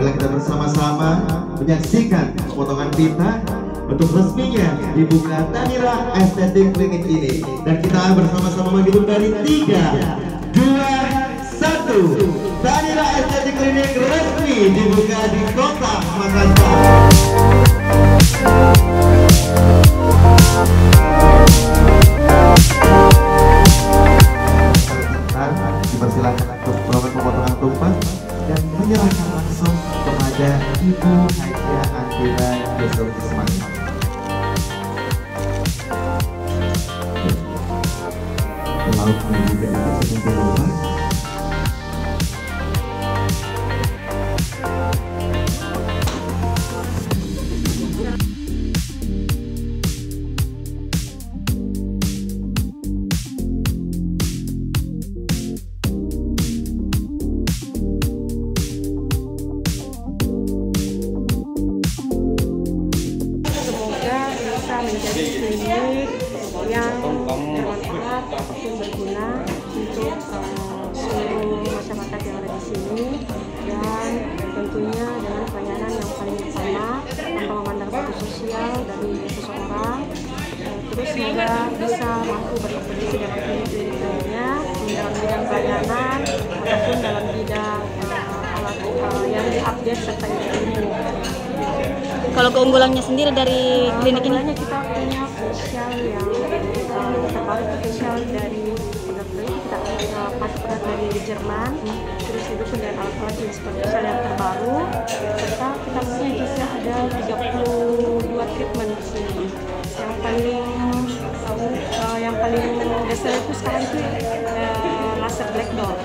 Marilah kita bersama-sama menyaksikan potongan pita untuk resminya dibuka Tanira Estetik Klinik ini. Dan kita bersama-sama menghitung dari 3, 2, 1. Tanira Estetik Klinik resmi dibuka di Kota Makassar. Dipersilakan untuk melakukan pemotongan tumpah dan menyerahkan langsung kepada Ibu Haja Antira Yusuf Ismail. Lauknya juga itu sampai lupa. Menjadi klinik yang bermanfaat ataupun berguna untuk seluruh masyarakat yang ada di sini, dan tentunya dengan pelayanan yang paling utama tanpa memandang status sosial dari seseorang. Terus semoga bisa mampu berkompetisi dengan klinik-klinik lainnya dalam bidang pelayanan ataupun dalam bidang alat yang diupdate serta ilmu. Kalau keunggulannya sendiri dari klinik ini? Kita punya facial yang terbaru, facial dari produk klinik kita pakai dari Jerman, terus didukung dengan alat-alat jenis facial yang terbaru, serta kita punya juga ada 32 treatment di sini. Yang paling besar itu sekarang itu laser black dot.